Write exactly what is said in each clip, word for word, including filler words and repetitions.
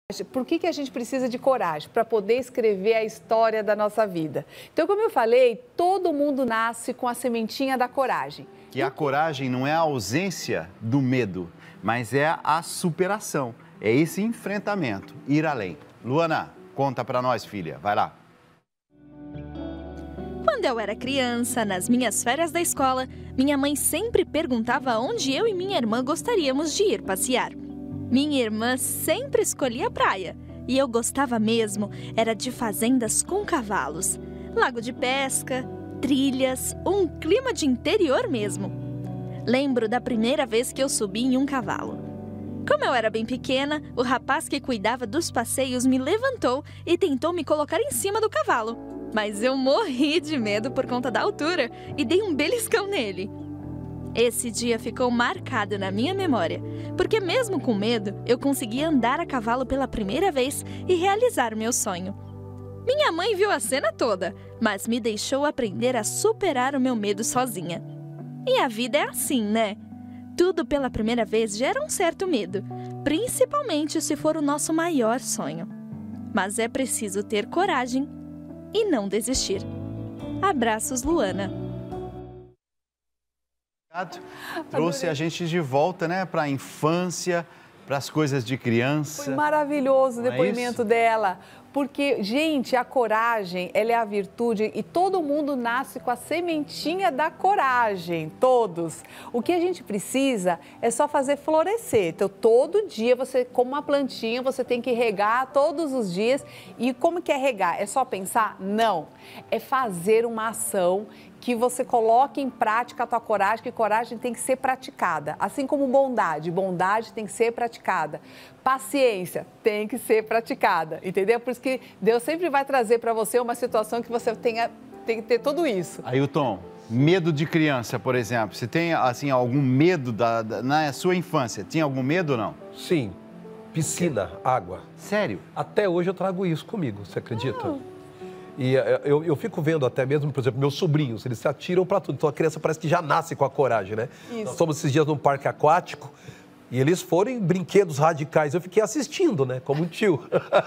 Por que que a gente precisa de coragem? Para poder escrever a história da nossa vida. Então, como eu falei, todo mundo nasce com a sementinha da coragem. E a coragem não é a ausência do medo, mas é a superação. É esse enfrentamento, ir além. Luana, conta pra nós, filha. Vai lá. Quando eu era criança, nas minhas férias da escola, minha mãe sempre perguntava onde eu e minha irmã gostaríamos de ir passear. Minha irmã sempre escolhia a praia e eu gostava mesmo era de fazendas com cavalos, lago de pesca, trilhas, um clima de interior mesmo. Lembro da primeira vez que eu subi em um cavalo. Como eu era bem pequena, o rapaz que cuidava dos passeios me levantou e tentou me colocar em cima do cavalo. Mas eu morri de medo por conta da altura e dei um beliscão nele. Esse dia ficou marcado na minha memória, porque mesmo com medo, eu consegui andar a cavalo pela primeira vez e realizar meu sonho. Minha mãe viu a cena toda, mas me deixou aprender a superar o meu medo sozinha. E a vida é assim, né? Tudo pela primeira vez gera um certo medo, principalmente se for o nosso maior sonho. Mas é preciso ter coragem e não desistir. Abraços, Luana. Trouxe a gente de volta, né, para a infância, para as coisas de criança. Foi maravilhoso o depoimento dela. Porque, gente, a coragem, ela é a virtude e todo mundo nasce com a sementinha da coragem, todos. O que a gente precisa é só fazer florescer. Então, todo dia, você, como uma plantinha, você tem que regar todos os dias. E como que é regar? É só pensar? Não. É fazer uma ação que você coloque em prática a tua coragem, que coragem tem que ser praticada. Assim como bondade, bondade tem que ser praticada. Paciência tem que ser praticada, entendeu? Por isso que Deus sempre vai trazer para você uma situação que você tenha, tem que ter tudo isso. Ailton, medo de criança, por exemplo. Você tem, assim, algum medo da, da, na sua infância? Tinha algum medo ou não? Sim. Piscina, água. Sério? Até hoje eu trago isso comigo, você acredita? Não. E eu, eu fico vendo até mesmo, por exemplo, meus sobrinhos, eles se atiram para tudo. Então a criança parece que já nasce com a coragem, né? Isso. Nós fomos esses dias num parque aquático e eles foram em brinquedos radicais. Eu fiquei assistindo, né? Como um tio.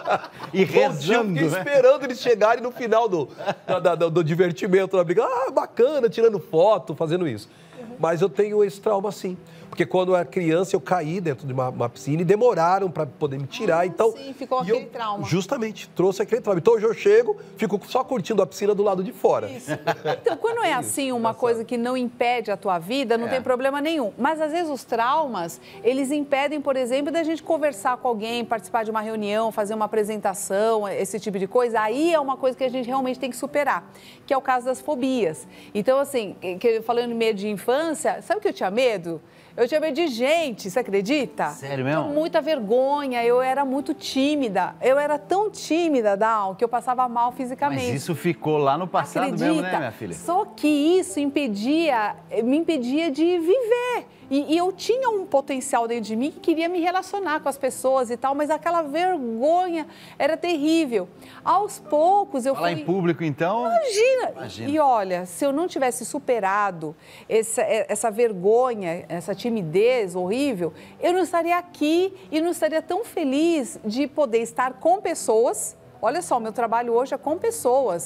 E rezando, eu fiquei né? esperando eles chegarem no final do, da, da, do divertimento, na briga. Ah, bacana, tirando foto, fazendo isso. Mas eu tenho esse trauma, sim. Porque quando eu era criança, eu caí dentro de uma, uma piscina e demoraram para poder me tirar. Ah, então, sim, ficou aquele eu, trauma. Justamente, trouxe aquele trauma. Então, hoje eu chego, fico só curtindo a piscina do lado de fora. Isso. Então, quando é assim, uma coisa que não impede a tua vida, não é. tem problema nenhum. Mas, às vezes, os traumas, eles impedem, por exemplo, da gente conversar com alguém, participar de uma reunião, fazer uma apresentação, esse tipo de coisa. Aí é uma coisa que a gente realmente tem que superar, que é o caso das fobias. Então, assim, falando em medo de infância, sabe o que eu tinha medo? Eu tinha medo de gente, você acredita? Sério mesmo? Tinha muita vergonha, eu era muito tímida. Eu era tão tímida, Dal, que eu passava mal fisicamente. Mas isso ficou lá no passado Acredita? mesmo, né, minha filha? Só que isso impedia, me impedia de viver. E, e eu tinha um potencial dentro de mim que queria me relacionar com as pessoas e tal, mas aquela vergonha era terrível. Aos poucos eu Falar fui... em público, então... Imagina. Imagina! E olha, se eu não tivesse superado essa, essa vergonha, essa timidez horrível, eu não estaria aqui e não estaria tão feliz de poder estar com pessoas. Olha só, o meu trabalho hoje é com pessoas,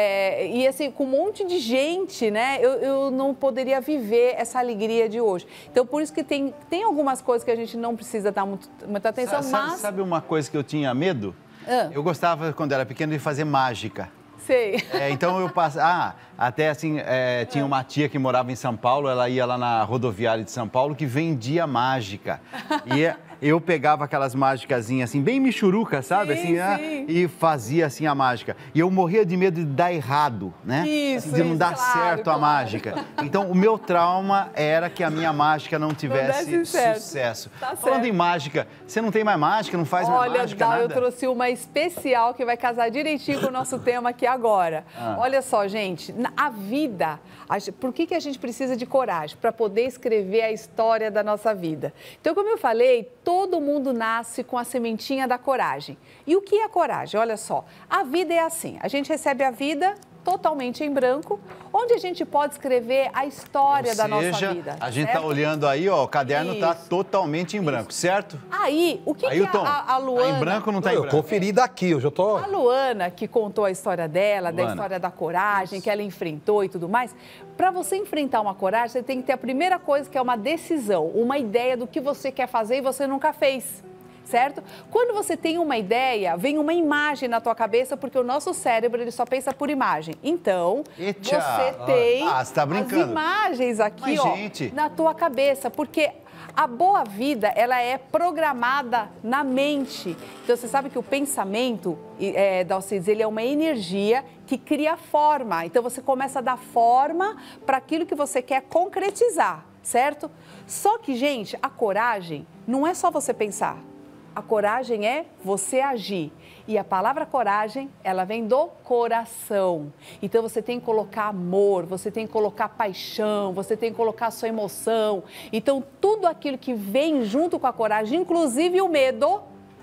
é, e assim, com um monte de gente, né? Eu, eu não poderia viver essa alegria de hoje. Então, por isso que tem, tem algumas coisas que a gente não precisa dar muito, muita atenção, Sa mas... Sabe uma coisa que eu tinha medo? Ah. Eu gostava, quando era pequeno, de fazer mágica. Sei. É, então eu passava... Ah, até assim, é, tinha uma tia que morava em São Paulo, ela ia lá na rodoviária de São Paulo, que vendia mágica. E... eu pegava aquelas mágicazinhas assim, bem michuruca, sabe? Sim, assim, sim. Ah, e fazia assim a mágica. E eu morria de medo de dar errado, né? Isso, de não isso, dar claro, certo claro. a mágica. Então, o meu trauma era que a minha mágica não tivesse não certo. sucesso. Tá Falando certo. em mágica, você não tem mais mágica, não faz Olha, mais mágica, Dal, nada? eu trouxe uma especial que vai casar direitinho com o nosso tema aqui agora. Ah. Olha só, gente, a vida, a gente, por que que a gente precisa de coragem? Para poder escrever a história da nossa vida. Então, como eu falei, todo mundo nasce com a sementinha da coragem. E o que é coragem? Olha só, a vida é assim, a gente recebe a vida totalmente em branco, onde a gente pode escrever a história Ou da seja, nossa vida. A gente certo? tá olhando aí, ó, o caderno Isso. tá totalmente em branco, certo? Aí, o que, que Ailton, a, a Luana... tá em branco ou não tá Não, em eu branco? conferi daqui, eu já tô... A Luana, que contou a história dela, da Luana. história da coragem, que ela enfrentou e tudo mais, para você enfrentar uma coragem, você tem que ter a primeira coisa, que é uma decisão, uma ideia do que você quer fazer e você nunca fez. Certo? Quando você tem uma ideia, vem uma imagem na tua cabeça, porque o nosso cérebro ele só pensa por imagem. Então, Eita. você tem Ah, você tá brincando. as imagens aqui, Mas, ó, gente. na tua cabeça, porque a boa vida, ela é programada na mente. Então, você sabe que o pensamento, é, Dalcides, ele é uma energia que cria forma. Então, você começa a dar forma para aquilo que você quer concretizar, certo? Só que, gente, a coragem não é só você pensar. A coragem é você agir. E a palavra coragem, ela vem do coração. Então, você tem que colocar amor, você tem que colocar paixão, você tem que colocar sua emoção. Então, tudo aquilo que vem junto com a coragem, inclusive o medo,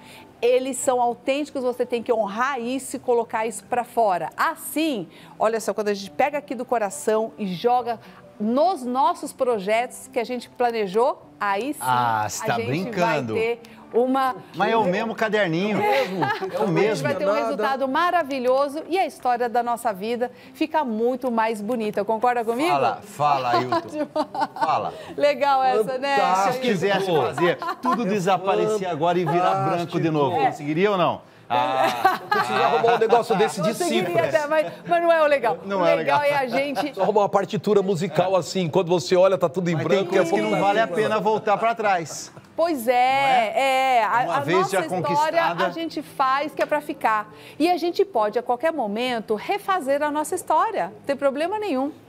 eles são autênticos, você tem que honrar isso e colocar isso para fora. Assim, olha só, quando a gente pega aqui do coração e joga nos nossos projetos que a gente planejou, aí sim Ah, você tá a gente brincando. vai ter uma... Mas é o mesmo caderninho. É o A gente mesmo. vai ter um resultado maravilhoso e a história da nossa vida fica muito mais bonita. Concorda comigo? Fala, fala, Ailton. Fala. Legal essa, né? Se Fantástico. quisesse fazer tudo desaparecer agora e virar branco de novo, É. conseguiria ou não? Ah, Precisa arrumar um negócio desse de Conseguiria cifras. até, mas, mas não é o legal. Não o é legal, legal. é a gente... Só arrumar uma partitura musical assim, quando você olha, tá tudo em mas tem branco. coisa que é não vale a pena voltar para trás. Pois é, é. A, Uma a vez nossa já história conquistada. a gente faz que é para ficar. E a gente pode, a qualquer momento, refazer a nossa história. Não tem problema nenhum.